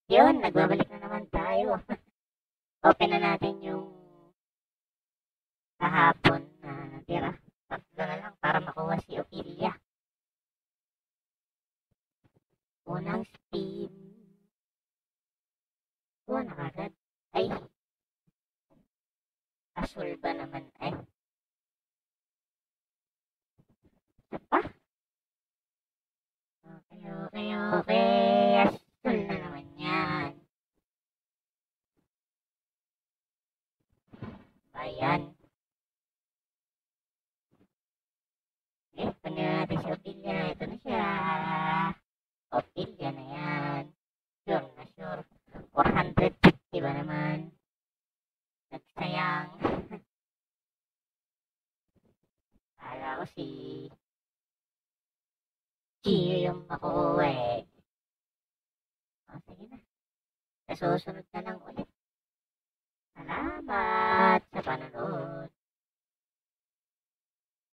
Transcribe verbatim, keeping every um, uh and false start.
Yun, nagbabalik na naman tayo. Open na natin yung kahapon na natira. Tatlo na lang para makuha si Ophelia. Unang spin. Kuha na kagad. Ay. Asul ba naman? Ay. Isa pa? Okay, okay, okay. Asul na naman yan. Ayan. Eh, kunin na natin si Ophelia. Ito na siya. Ophelia na yan. Sure na sure. four hundred fifty ba naman? Nagsayang. Kala ko si Gio yung makuha eh. O, sige na. Sa susunod na lang ulit.